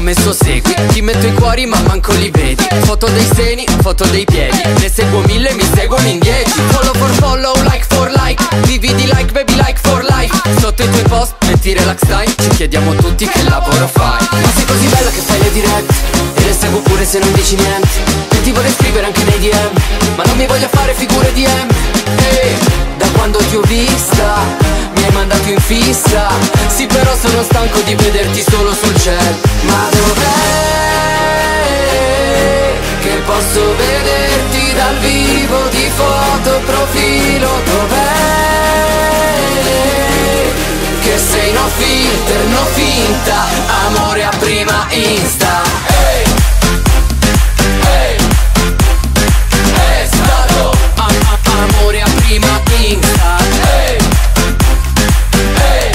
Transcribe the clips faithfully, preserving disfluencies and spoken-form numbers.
messo segui. Ti metto i cuori ma manco li vedi. Foto dei seni, foto dei piedi. Ne seguo mille, mi seguono in dieci. Follow for follow, like for like. Vivi di like, baby like for life. Sotto i tuoi post metti relax time. Ci chiediamo tutti che lavoro fai. Ma sei così bella che fai le dirette e le seguo pure se non dici niente. E ti vorrei scrivere anche nei D M, ma non mi voglio fare figure D M. Ehi, da quando ti ho vista mi hai mandato in fissa. Sì, però sono stanco di vederti solo sul cell. Ma dov'è che posso vederti dal vivo, di foto, profilo? Dov'è che sei no filter, no finta, amore a prima Insta? Ehi, ehi, è stato a- a- amore a prima Insta. Ehi, ehi,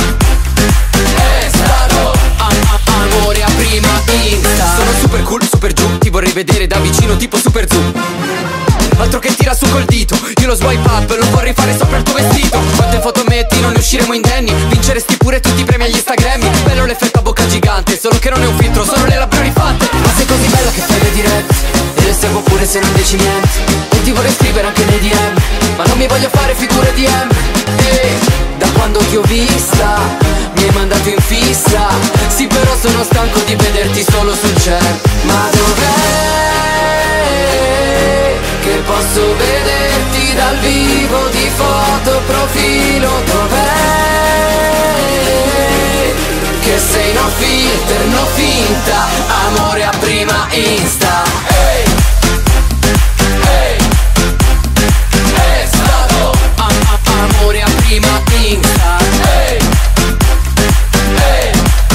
è stato a- a- amore a prima Insta. Sono super cool, super giù, ti vorrei vedere da vicino tipo super zoom. Altro che tira su col dito, io lo swipe up, lo vorrei fare sopra il tuo vestito. Quante foto metti, non ne usciremo indenni. Vinceresti pure tutti i premi agli Instagrammi. Bello l'effetto a bocca gigante, solo che non è un filtro, sono le labbra rifatte. Ma sei così bella che fai le dirette e le seguo pure se non dici niente. E ti vorrei scrivere anche nei D M, ma non mi voglio fare figure D M. Ehi, da quando ti ho vista mi hai mandato in fissa. Sì, però sono stanco di vederti solo sul cell. Ma dov'è che posso vederti dal vivo, di foto, profilo? Dov'è che sei no filter, no finta, amore a prima Insta? Ehi, ehi, è stato a- a- amore a prima Insta. Ehi, ehi,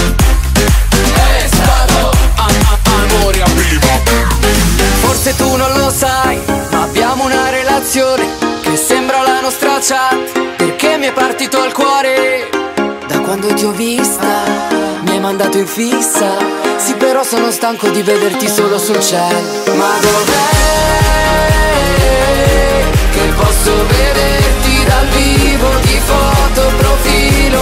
è stato a- a- amore a prima. Forse tu non lo sai, ma abbiamo una relazione che sembra la nostra chat, perché mi è partito il cuore da quando ti ho vista. Mi hai mandato in fissa. Sì, però sono stanco di vederti solo sul cell. Ma dov'è che posso vederti dal vivo, di foto, profilo?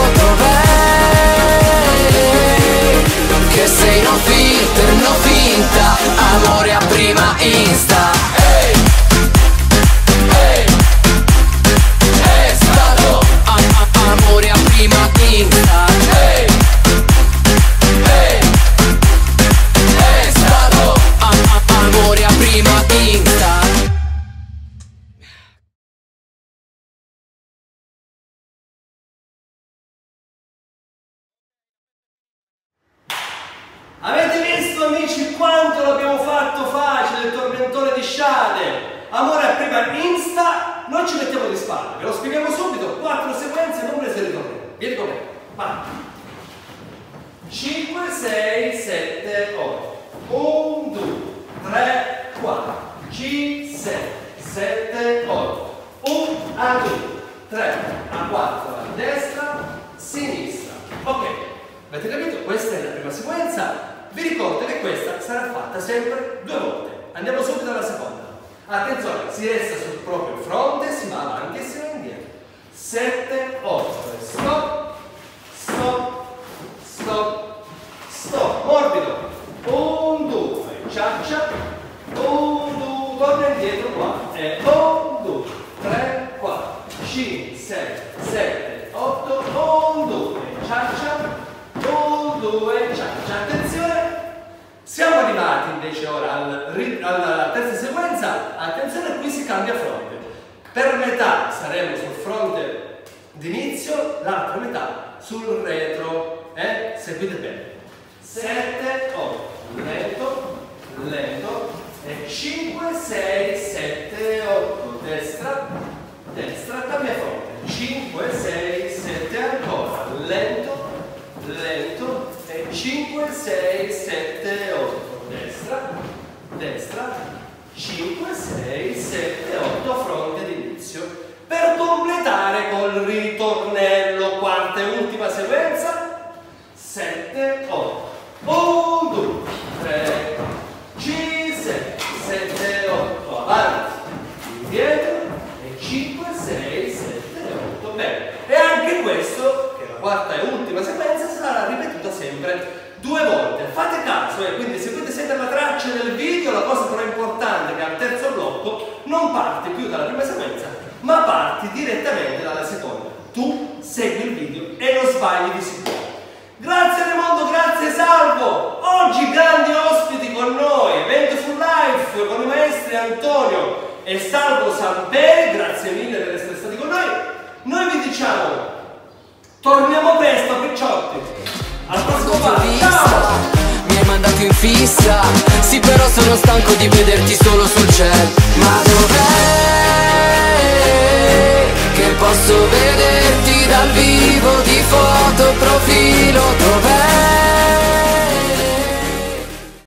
Dov'è che sei no filter, no finta, amore a prima Insta? Ehi, ehi, è stato a- a- amore a prima Insta. Ehi, ehi, è stato a- a- amore a prima Insta. Avete visto, amici, quanto l'abbiamo fatto facile il tormentone di Shade? Amore a prima Insta, noi ci mettiamo di spalle, ve lo spieghiamo subito, quattro sequenze, non prese ritorno. Vieni con me, vai. cinque, sei, sette, otto. uno, due, tre, quattro, cinque, sei, sette, otto. uno, a due, tre, a quattro, a destra, sinistra. Ok, avete capito? Questa è la prima sequenza. Vi ricordo che questa sarà fatta sempre due volte. Andiamo subito alla seconda. Attenzione, si resta sul proprio fronte, si va avanti e si va indietro. sette, otto, e stop, stop, stop, stop, morbido. uno, due, ciaccia, uno, due, torna indietro qua. E uno, due, tre, quattro, cinque, sei, sette, otto, uno, due, ciaccia, uno, due, ciaccia. Attenzione! Siamo arrivati invece ora al, alla terza sequenza. Attenzione, qui si cambia fronte. Per metà saremo sul fronte d'inizio, l'altra metà sul retro. Eh? Seguite bene. sette, otto, lento, lento. E cinque, sei, sette, otto, destra, destra, cambia fronte. cinque, sei, sette, ancora, lento, lento. E cinque, sei, sette, otto, destra, destra, cinque, sei, sette, otto, fronte d'inizio. Per completare col ritornello, quarta e ultima sequenza, sette, otto, uno, due, tre, cinque, sei, sette, otto, avanti, indietro, e cinque, sei, sette, otto, bene. E anche questo, che è la quarta e ultima sequenza, sarà ripetuta sempre due volte. Fate caso, eh, quindi seguite sempre la traccia del video. La cosa però importante è che al terzo blocco non parti più dalla prima sequenza, ma parti direttamente dalla seconda. Tu segui il video e non sbagli di sicuro. Grazie Raimondo, grazie Salvo. Oggi grandi ospiti con noi, Evento Full Life con i maestri Antonio e Salvo Samperi. Grazie mille per essere stati con noi. Noi vi diciamo torniamo presto, picciotti. Al prossimo video. Ciao. Mi hai mandato in fissa, sì però sono stanco di vederti solo sul cielo. Ma dov'è che posso vederti dal vivo?